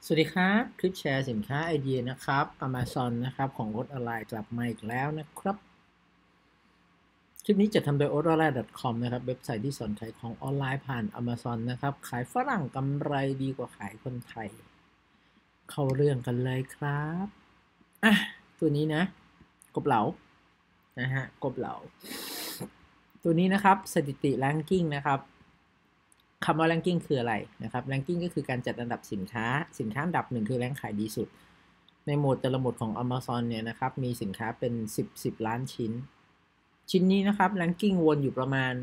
สวัสดีครับคลิปแชร์สินค้าไอเดียนะครับ Amazon นะครับของโอ๊ตออนไลน์กลับมาอีกแล้วนะครับคลิปนี้จะทำโดย otonline.com นะครับเว็บไซต์ที่สอนขายของออนไลน์ผ่าน Amazon นะครับขายฝรั่งกำไรดีกว่าขายคนไทยเข้าเรื่องกันเลยครับอ่ะตัวนี้นะกบเหลานะฮะกบเหลาตัวนี้นะครับสถิติ ranking นะครับคำว่า ranking คืออะไรนะครับ ranking ก็คือการจัดอันดับสินค้าอันดับหนึ่งคือแรงขายดีสุดในโหมดแต่ละโหมดของ Amazon เนี่ยนะครับมีสินค้าเป็น10ล้านชิ้นนี้นะครับ ranking วนอยู่ประมาณ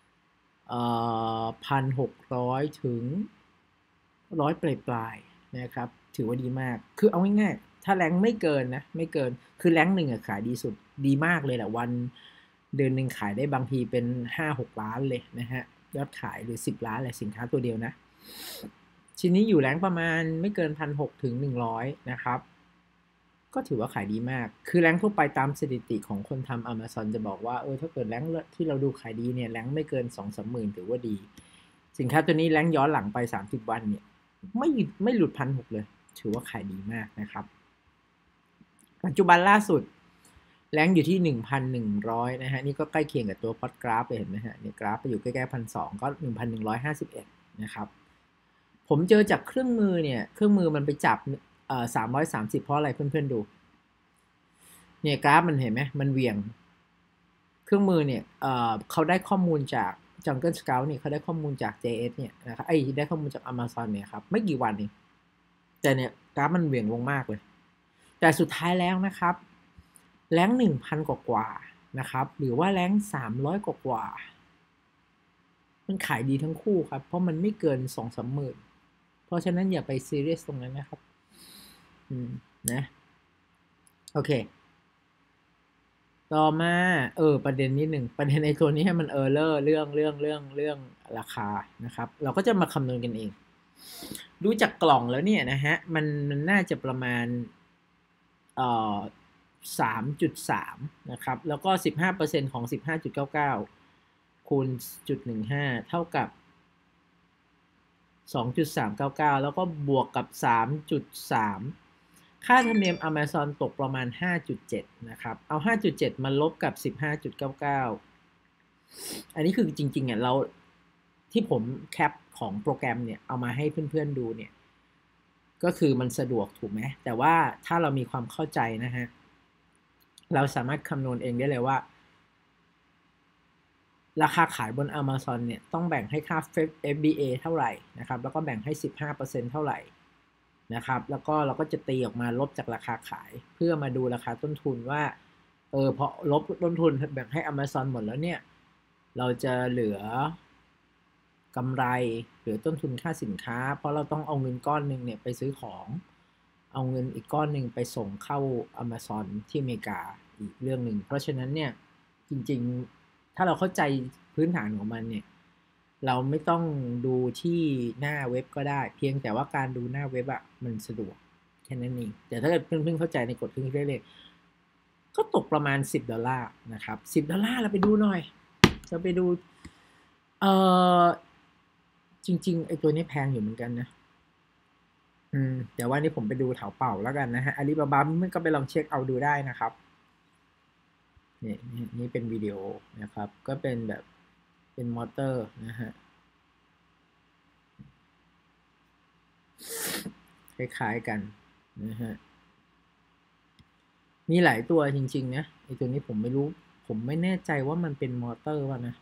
1,600ถึง100ปลายๆนะครับถือว่าดีมากคือเอาง่ายๆถ้าแรงไม่เกินนะไม่เกินคือแรงหนึ่งขายดีสุดดีมากเลยแหละวันเดือนหนึ่งขายได้บางทีเป็น5-6 ล้านเลยนะฮะยอดขายหรือ10 ล้านเลยสินค้าตัวเดียวนะชิ้นนี้อยู่แรงประมาณไม่เกิน1,600ถึง100นะครับก็ถือว่าขายดีมากคือแรงทั่วไปตามสถิติของคนทำ Amazon จะบอกว่าถ้าเกิดแรงที่เราดูขายดีเนี่ยแรงไม่เกิน 2-3 หมื่นถือว่าดีสินค้าตัวนี้แรงย้อนหลังไป30วันเนี่ยไม่หลุด1,600เลยถือว่าขายดีมากนะครับปัจจุบันล่าสุดแรงอยู่ที่ 1,100 นะฮะนี่ก็ใกล้เคียงกับตัวพอดกราฟเลยเห็นไหมฮะเนี่ยกราฟไปอยู่ใกล้ๆ1,200ก็ 1,151 นะครับผมเจอจากเครื่องมือเนี่ยเครื่องมือมันไปจับ330เพราะอะไรเพื่อนๆดูเนี่ยกราฟมันเห็นไหมมันเหวี่ยงเครื่องมือเนี่ยเขาได้ข้อมูลจาก Jungle Scout เนี่ยเขาได้ข้อมูลจาก JS เนี่ยนะครับได้ข้อมูลจาก Amazon เนี่ยครับไม่กี่วันเองแต่เนี่ยกราฟมันเหวี่ยงลงมากเลยแต่สุดท้ายแล้วนะครับแรง1,000กว่านะครับหรือว่าแรง300กว่ามันขายดีทั้งคู่ครับเพราะมันไม่เกิน 2-3 หมื่นเพราะฉะนั้นอย่าไปซีเรียสตรงนั้นนะครับนะโอเคต่อมาประเด็นนิดหนึ่งประเด็นในตัวนี้ให้มันเลอร์เรื่องราคานะครับเราก็จะมาคำนวณกันเองดูจากกล่องแล้วเนี่ยนะฮะมันน่าจะประมาณเอ่อ3.3นะครับแล้วก็15%ของ15.99คูณ0.15เท่ากับ2.399แล้วก็บวกกับ3.3ค่าธรรมเนียม Amazon ตกประมาณ5.7นะครับเอา5.7มาลบกับ15.99อันนี้คือจริงๆเราที่ผมแคปของโปรแกรมเนี่ยเอามาให้เพื่อนๆดูเนี่ยก็คือมันสะดวกถูกไหมแต่ว่าถ้าเรามีความเข้าใจนะฮะเราสามารถคำนวณเองได้เลยว่าราคาขายบน Amazon เนี่ยต้องแบ่งให้ค่า FBA เท่าไหร่นะครับแล้วก็แบ่งให้15%เท่าไหร่นะครับแล้วก็เราก็จะตีออกมาลบจากราคาขายเพื่อมาดูราคาต้นทุนว่าพอลบต้นทุนแบ่งให้ Amazon หมดแล้วเนี่ยเราจะเหลือกำไรเหลือต้นทุนค่าสินค้าเพราะเราต้องเอาเงินก้อนหนึ่งเนี่ยไปซื้อของเอาเงินอีกก้อนหนึ่งไปส่งเข้า Amazon ที่อเมริกาอีกเรื่องหนึ่งเพราะฉะนั้นเนี่ยจริงๆถ้าเราเข้าใจพื้นฐานของมันเนี่ยเราไม่ต้องดูที่หน้าเว็บก็ได้เพียงแต่ว่าการดูหน้าเว็บอะมันสะดวกแค่นั้นเองแต่ถ้าเกิดเพิ่งเข้าใจในกฎเครื่องคิดเลขก็ตกประมาณ$10นะครับ$10เราไปดูหน่อยจะไปดูเออจริงๆไอ้ตัวนี้แพงอยู่เหมือนกันนะเดี๋ยวว่านี้ผมไปดูแถวเป่าแล้วกันนะฮะอาลีบาบามันก็ไปลองเช็คเอาดูได้นะครับนี่เป็นวิดีโอนะครับก็เป็นแบบเป็นมอเตอร์นะฮะคล้ายๆกันนะฮะมีหลายตัวจริงๆนะไอ้ตัวนี้ผมไม่รู้ผมไม่แน่ใจว่ามันเป็นมอเตอร์ป่ะนะ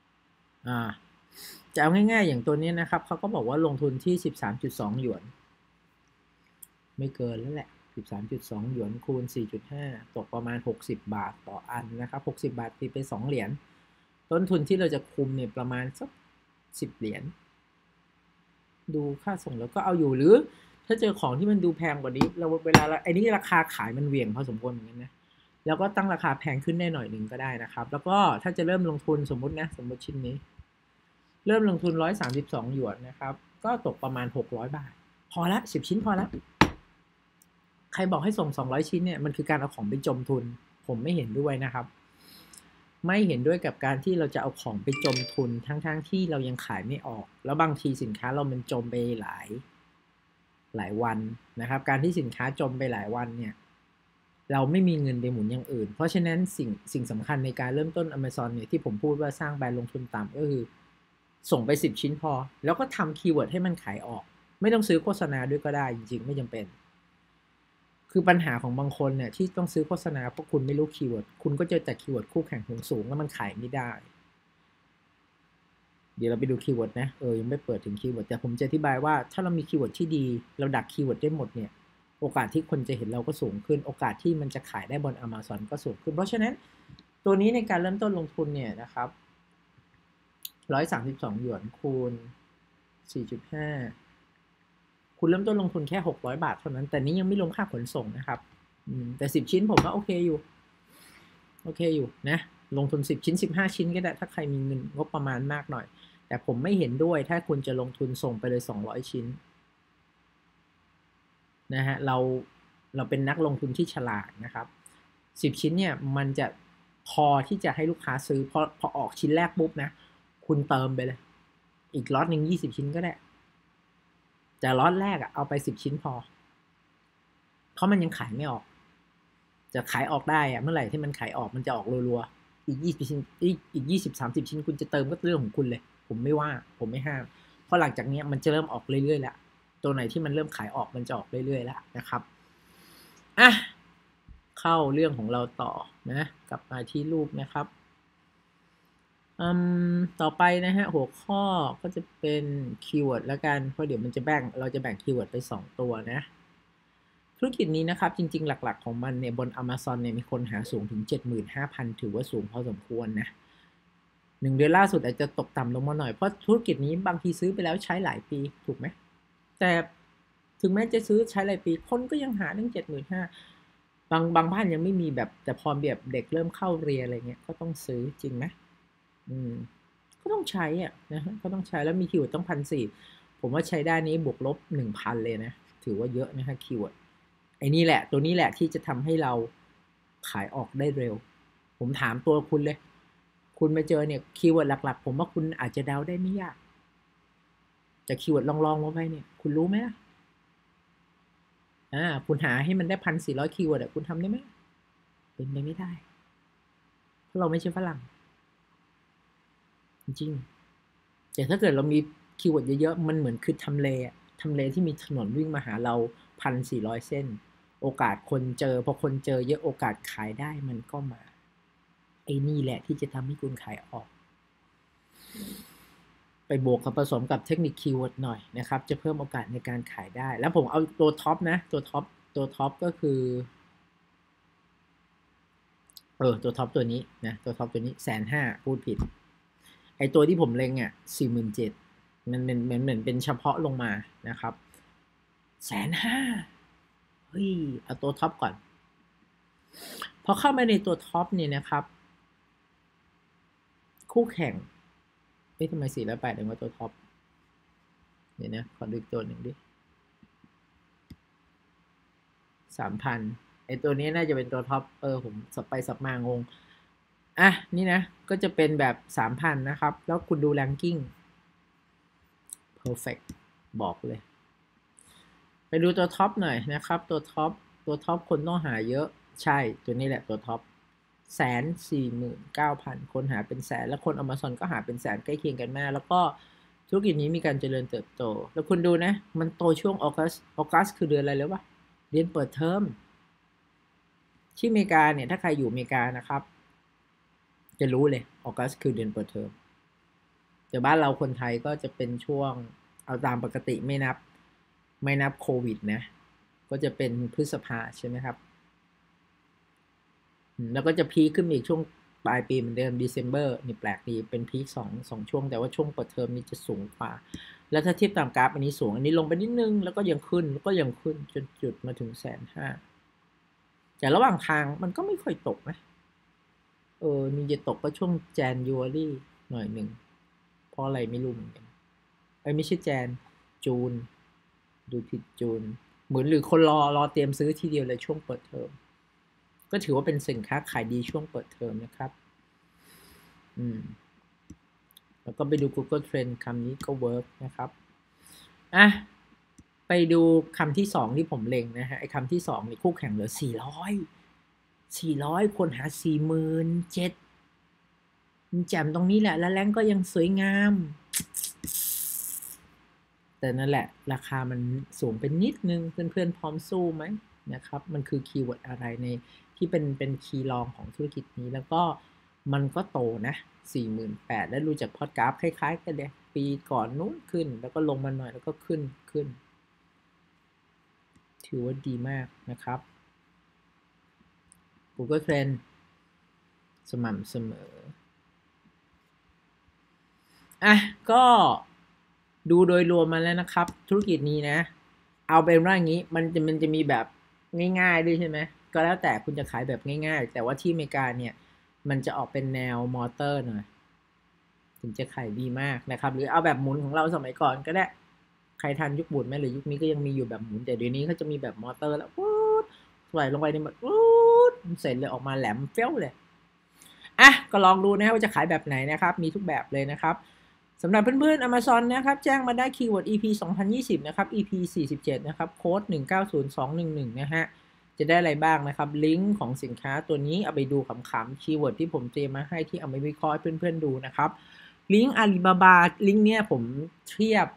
จะเอาง่ายๆอย่างตัวนี้นะครับเขาก็บอกว่าลงทุนที่13.2หยวนไม่เกินแล้วแหละ13.2หยวนคูณ4.5ตกประมาณ60บาทต่ออันนะครับ60บาทตีไป2เหรียญต้นทุนที่เราจะคุมเนี่ยประมาณสัก10เหรียญดูค่าส่งแล้วก็เอาอยู่หรือถ้าเจอของที่มันดูแพงกว่านี้เราเวลาไอ้นี่ราคาขายมันเหวี่ยงพอสมควรเหมือนกันนะแล้วก็ตั้งราคาแพงขึ้นได้หน่อยหนึ่งก็ได้นะครับแล้วก็ถ้าจะเริ่มลงทุนสมมติชิ้นนี้เริ่มลงทุน132หยวนนะครับก็ตกประมาณ600บาทพอละ10ชิ้นพอละใครบอกให้ส่ง200ชิ้นเนี่ยมันคือการเอาของไปจมทุนผมไม่เห็นด้วยนะครับไม่เห็นด้วยกับการที่เราจะเอาของไปจมทุนทั้งที่เรายังขายไม่ออกแล้วบางทีสินค้าเรามันจมไปหลายหลายวันนะครับการที่สินค้าจมไปหลายวันเนี่ยเราไม่มีเงินไปหมุนอย่างอื่นเพราะฉะนั้นสิ่งสำคัญในการเริ่มต้น Amazon เนี่ยที่ผมพูดว่าสร้างแบรนด์ลงทุนต่ำก็คือส่งไป10 ชิ้นพอแล้วก็ทำคีย์เวิร์ดให้มันขายออกไม่ต้องซื้อโฆษณาด้วยก็ได้จริงๆไม่จำเป็นคือปัญหาของบางคนเนี่ยที่ต้องซื้อโฆษณาเพราะคุณไม่รู้คีย์เวิร์ดคุณก็เจอแต่คีย์เวิร์ดคู่แข่งสูงแล้วมันขายไม่ได้เดี๋ยวเราไปดูคีย์เวิร์ดนะยังไม่เปิดถึงคีย์เวิร์ดแต่ผมจะอธิบายว่าถ้าเรามีคีย์เวิร์ดที่ดีเราดักคีย์เวิร์ดได้หมดเนี่ยโอกาสที่คนจะเห็นเราก็สูงขึ้นโอกาสที่มันจะขายได้บน Amazon ก็สูงขึ้นเพราะฉะนั้นตัวนี้ในการเริ่มต้นลงทุนเนี่ยนะครับ132หยวนคูณ 4.5 คุณเริ่มต้นลงทุนแค่600 บาทเท่านั้นแต่นี้ยังไม่รวมค่าขนส่งนะครับแต่10 ชิ้นผมว่าโอเคอยู่นะลงทุน10 ชิ้น15 ชิ้นก็ได้ถ้าใครมีเงินงบประมาณมากหน่อยแต่ผมไม่เห็นด้วยถ้าคุณจะลงทุนส่งไปเลย200 ชิ้นนะฮะเราเป็นนักลงทุนที่ฉลาดนะครับ10 ชิ้นเนี่ยมันจะพอที่จะให้ลูกค้าซื้อพอออกชิ้นแรกปุ๊บนะคุณเติมไปเลยอีกล็อตหนึ่ง20 ชิ้นก็ได้แต่ล็อตแรกเอาไป10 ชิ้นพอเพราะมันยังขายไม่ออกจะขายออกได้เมื่อไหร่ที่มันขายออกมันจะออกรัวๆอีก20 ชิ้นอีก20-30 ชิ้นคุณจะเติมก็เรื่องของคุณเลยผมไม่ว่าผมไม่ห้ามเพราะหลังจากนี้มันจะเริ่มออกเรื่อยๆแล้วตัวไหนที่มันเริ่มขายออกมันจะออกเรื่อยๆแล้วนะครับเข้าเรื่องของเราต่อนะกลับมาที่รูปนะครับต่อไปนะฮะหัวข้อก็จะเป็นคีย์เวิร์ดแล้วกันเพราะเดี๋ยวเราจะแบ่งคีย์เวิร์ดไป2ตัวนะธุรกิจนี้นะครับจริงๆหลักๆของมันเนี่ยบน Amazon เนี่ยมีคนหาสูงถึง 75,000 ถือว่าสูงพอสมควรนะ1 เดือนล่าสุดอาจจะตกต่ำลงมาหน่อยเพราะธุรกิจนี้บางทีซื้อไปแล้วใช้หลายปีถูกไหมแต่ถึงแม้จะซื้อใช้หลายปีคนก็ยังหาตั้ง 75,000 บางบ้านยังไม่มีแบบแต่พอแบบเด็กเริ่มเข้าเรียนอะไรเงี้ยก็ต้องซื้อจริงไหมก็ต้องใช้นะฮะก็ต้องใช้แล้วมีคีย์เวิร์ดต้อง1,400ผมว่าใช้ได้นี้บวกลบ 1,000 เลยนะถือว่าเยอะนะฮะคีย์เวิร์ดไอ้นี่แหละตัวนี้แหละที่จะทำให้เราขายออกได้เร็วผมถามตัวคุณเลยคุณมาเจอเนี่ยคีย์เวิร์ดหลักๆผมว่าคุณอาจจะเดาได้ไม่ยากแต่คีย์เวิร์ดลองลงไปเนี่ยคุณรู้ไหมคุณหาให้มันได้1,400 คีย์เวิร์ดคุณทำได้ไหมเป็นไปไม่ได้เพราะเราไม่ใช่ฝรั่งจริงแต่ถ้าเกิดเรามีคีย์เวิร์ดเยอะๆมันเหมือนคือทำเลที่มีถนนวิ่งมาหาเรา1,400 เส้นโอกาสคนเจอพอคนเจอเยอะโอกาสขายได้มันก็มาไอ้นี่แหละที่จะทำให้คุณขายออกไปบวกกับผสมกับเทคนิคคีย์เวิร์ดหน่อยนะครับจะเพิ่มโอกาสในการขายได้แล้วผมเอาตัวท็อปนะตัวท็อปก็คือตัวท็อปตัวนี้นะตัวท็อปตัวนี้150,000พูดผิดไอตัวที่ผมเล็ง47,000มันเหมือนเป็นเฉพาะลงมานะครับ150,000เฮ้ยเอาตัวท็อปก่อนพอเข้ามาในตัวท็อปเนี่ยนะครับคู่แข่งทำไม408ถึงว่าตัวท็อปเดี๋ยวนะขอดูตัวหนึ่งดิ3,000ไอตัวนี้น่าจะเป็นตัวท็อปผมสับไปสับมางงนี่นะก็จะเป็นแบบ 3,000 นะครับแล้วคุณดูแรงกิ้ง perfect บอกเลยไปดูตัวท็อปหน่อยนะครับตัวท็อปคนต้องหาเยอะใช่ตัวนี้แหละตัวท็อป149,000 คนหาเป็นแสนแล้วคน Amazon ก็หาเป็นแสนใกล้เคียงกันมากแล้วก็ธุรกิจนี้มีการเจริญเติบโตแล้วคุณดูนะมันโตช่วงออกัสคือเดือนอะไรแล้ววะเดือนเปิดเทอมที่อเมริกาเนี่ยถ้าใครอยู่อเมริกานะครับจะรู้เลยออกัสคือเดือนเปิดเทอมแต่บ้านเราคนไทยก็จะเป็นช่วงเอาตามปกติไม่นับโควิดนะก็จะเป็นพฤษภาใช่ไหมครับแล้วก็จะพีคขึ้นอีกช่วงปลายปีเหมือนเดิม December นี่แปลกดีเป็นพีค2ช่วงแต่ว่าช่วงเปิดเทอมนี้จะสูงกว่าแล้วถ้าเทียบตามกราฟอันนี้สูงอันนี้ลงไปนิดนึงแล้วก็ยังขึ้นจนจุดมาถึง150,000แต่ระหว่างทางมันก็ไม่ค่อยตกนะมีจะตกก็ช่วง January หน่อยหนึ่งเพราะอะไรไม่รู้เหมือนกันไม่ใช่จูนดูผิดจูนเหมือนหรือคนรอเตรียมซื้อทีเดียวเลยช่วงเปิดเทอมก็ถือว่าเป็นสินค้าขายดีช่วงเปิดเทอมนะครับแล้วก็ไปดู Google Trend คำนี้ก็เวิร์กนะครับไปดูคำที่สองที่ผมเล็งนะฮะไอ้คำที่สองนี่คู่แข่งเหลือ400คนหา47,000มันแจ่มตรงนี้แหละแล้วแรงก็ยังสวยงามแต่นั่นแหละราคามันสูงเป็นนิดนึงเพื่อนๆพร้อมสู้ไหมนะครับมันคือคีย์เวิร์ดอะไรในที่เป็นคีย์รองของธุรกิจนี้แล้วก็มันก็โตนะ 48,000แล้วรู้จักพอดกราฟคล้ายๆกันเลยปีก่อนนู้นขึ้นแล้วก็ลงมาหน่อยแล้วก็ขึ้นถือว่าดีมากนะครับ Google Trend สม่ำเสมอก็ดูโดยรวมมาแล้วนะครับธุรกิจนี้นะเอาเป็นว่าอย่างนี้มันจะมีแบบง่ายๆด้วยใช่ไหมก็แล้วแต่คุณจะขายแบบง่ายๆแต่ว่าที่อเมริกาเนี่ยมันจะออกเป็นแนวมอเตอร์หน่อยถึงจะขายดีมากนะครับหรือเอาแบบหมุนของเราสมัยก่อนก็ได้ใครทันยุคหมุนไหมหรือยุคนี้ก็ยังมีอยู่แบบหมุนแต่เดี๋ยวนี้เขาจะมีแบบมอเตอร์แล้ววูดใส่ลงไปในแบบวูดเสร็จเลยออกมาแหลมเฟ้วเลยก็ลองดูนะว่าจะขายแบบไหนนะครับมีทุกแบบเลยนะครับสำหรับเพื่อนๆ Amazon นะครับแจ้งมาได้คีย์เวิร์ด EP 2020นะครับ EP 47นะครับโค้ด190211นะฮะจะได้อะไรบ้างนะครับลิงก์ของสินค้าตัวนี้เอาไปดูขำๆคีย์เวิร์ดที่ผมเตรียมมาให้ที่เอาไปวิเคราะห์ให้เพื่อนๆดูนะครับลิงก์อาลีบาบาลิงก์เนี้ยผมเทียบ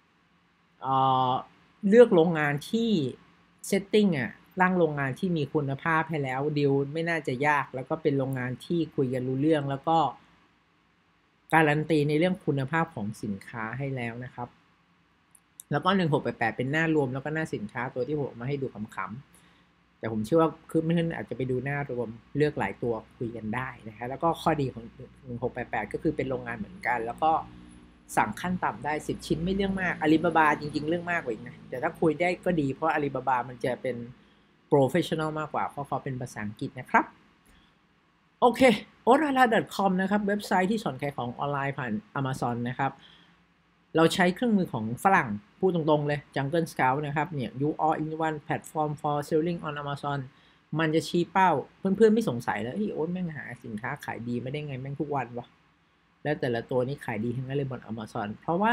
เลือกโรงงานที่เซตติ้งร่างโรงงานที่มีคุณภาพให้แล้วดีลไม่น่าจะยากแล้วก็เป็นโรงงานที่คุยกันรู้เรื่องแล้วก็การันตีในเรื่องคุณภาพของสินค้าให้แล้วนะครับแล้วก็1688เป็นหน้ารวมแล้วก็หน้าสินค้าตัวที่ผมมาให้ดูขำๆแต่ผมเชื่อว่าคือเพื่อนอาจจะไปดูหน้ารวมเลือกหลายตัวคุยกันได้นะคะแล้วก็ข้อดีของ1688ก็คือเป็นโรงงานเหมือนกันแล้วก็สั่งขั้นต่ำได้10ชิ้นไม่เรื่องมากอาลีบาบาจริงๆเรื่องมากกว่าอีกนะแต่ถ้าคุยได้ก็ดีเพราะอาลีบาบามันจะเป็นโปรเฟชชั่นอลมากกว่าเพราะเขาเป็นภาษาอังกฤษนะครับโอเค otrala.com นะครับเว็บไซต์ที่สอนขายของออนไลน์ผ่าน Amazon นะครับเราใช้เครื่องมือของฝรั่งพูดตรงๆเลย Jungle Scout นะครับเนี่ย you all in one platform for selling on Amazon มันจะชี้เป้าเพื่อนๆไม่สงสัยแล้วโอ๊ตแม่งหาสินค้าขายดีไม่ได้ไงแม่งทุกวันวะแล้วแต่ละตัวนี้ขายดีทั้งนั้นเลยบน Amazon เพราะว่า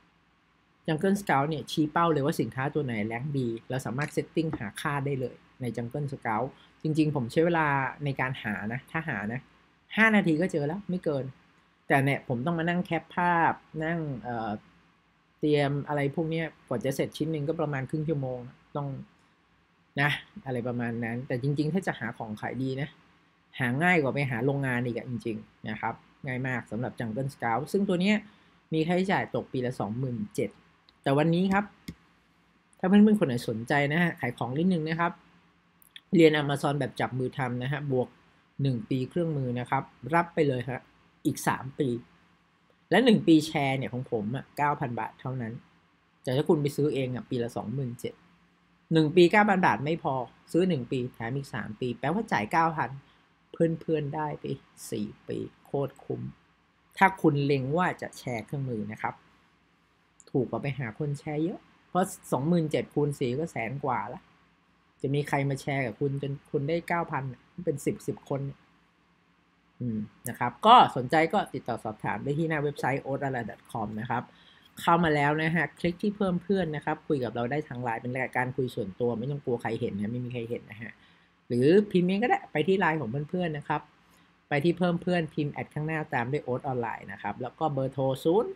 Jungle Scout เนี่ยชี้เป้าเลยว่าสินค้าตัวไหนแรงดีเราสามารถเซตติ้งหาค่าได้เลยใน Jungle Scout จริงๆผมใช้เวลาในการหานะถ้าหานะ5 นาทีก็เจอแล้วไม่เกินแต่เนี่ยผมต้องมานั่งแคปภาพนั่งเตรียมอะไรพวกนี้กว่าจะเสร็จชิ้นหนึ่งก็ประมาณครึ่งชั่วโมงต้องนะอะไรประมาณนั้นแต่จริงๆถ้าจะหาของขายดีนะหาง่ายกว่าไปหาโรงงานอีกจริงๆนะครับง่ายมากสำหรับ Jungle Scout ซึ่งตัวนี้มีค่าใช้จ่ายตกปีละ 27,000 แต่วันนี้ครับถ้าเพื่อนๆคนไหนสนใจนะฮะขายของนิดนึงนะครับเรียน Amazon แบบจับมือทำนะฮะบวก1 ปีเครื่องมือนะครับรับไปเลยครับอีก3 ปีและ1 ปีแชร์เนี่ยของผม9,000 บาทเท่านั้นแต่ถ้าคุณไปซื้อเองปีละ 27,000 1 ปี 9,000 บาทไม่พอซื้อ1 ปีแถมอีก3 ปีแปลว่าจ่าย 9,000 เพื่อนๆได้ไป4 ปีโคตรคุ้มถ้าคุณเล็งว่าจะแชร์เครื่องมือนะครับถูกกว่าไปหาคนแชร์เยอะเพราะ 27,000 คูณ 4ก็แสนกว่าละจะมีใครมาแชร์กับคุณจนคุณได้ 9,000 เป็น10 คนนะครับก็สนใจก็ติดต่อสอบถามได้ที่หน้าเว็บไซต์ otrala.com นะครับเข้ามาแล้วนะฮะคลิกที่เพิ่มเพื่อนนะครับคุยกับเราได้ทางไลน์เป็นรายการคุยส่วนตัวไม่ต้องกลัวใครเห็นนะไม่มีใครเห็นนะฮะหรือพิมพ์เองก็ได้ไปที่ไลน์ของเพื่อนๆนะครับไปที่เพิ่มเพื่อนพิมพ์แอดข้างหน้าตามด้วยโอ๊ตออนไลน์นะครับแล้วก็เบอร์โทร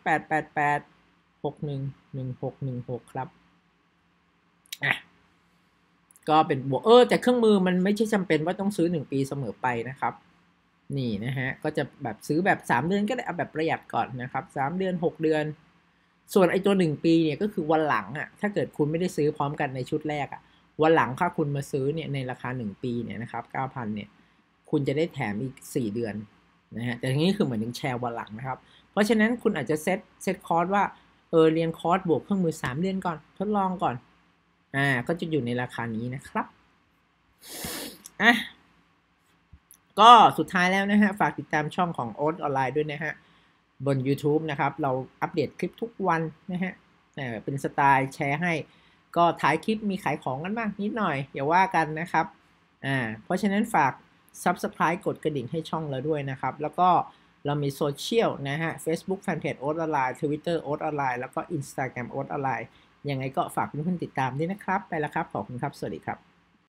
0888611616ครับก็เป็นบวกแต่เครื่องมือมันไม่ใช่จำเป็นว่าต้องซื้อ1 ปีเสมอไปนะครับนี่นะฮะก็จะแบบซื้อแบบ3 เดือนก็ได้เอาแบบประหยัดก่อนนะครับ3 เดือน6 เดือนส่วนไอ้ตัว1 ปีเนี่ยก็คือวันหลังถ้าเกิดคุณไม่ได้ซื้อพร้อมกันในชุดแรกวันหลังถ้าคุณมาซื้อเนี่ยในราคา1 ปีเนี่ยนะครับ 9,000 เนี่ยคุณจะได้แถมอีก4 เดือนนะฮะแต่ทีนี้คือเหมือนถึงแชร์วันหลังนะครับเพราะฉะนั้นคุณอาจจะเซตคอร์สว่าเรียนคอร์สบวกเครื่องมือ3 เดือนก่อนทดลองก่อนก็จะอยู่ในราคานี้นะครับก็สุดท้ายแล้วนะฮะฝากติดตามช่องของโอ๊ตออนไลน์ด้วยนะฮะบน YouTube นะครับเราอัปเดตคลิปทุกวันนะฮะเป็นสไตล์แชร์ให้ก็ถ่ายคลิปมีขายของกันบ้างนิดหน่อยอย่าว่ากันนะครับเพราะฉะนั้นฝาก Subscribe กดกระดิ่งให้ช่องเราด้วยนะครับแล้วก็เรามีโซเชียลนะฮะ Facebook Fanpage โอ๊ตออนไลน์ Twitter โอ๊ตออนไลน์แล้วก็ Instagram โอ๊ตออนไลน์ยังไงก็ฝากเพื่อนๆติดตามด้วยนะครับ ไปแล้วครับ ขอบคุณครับ สวัสดีครับ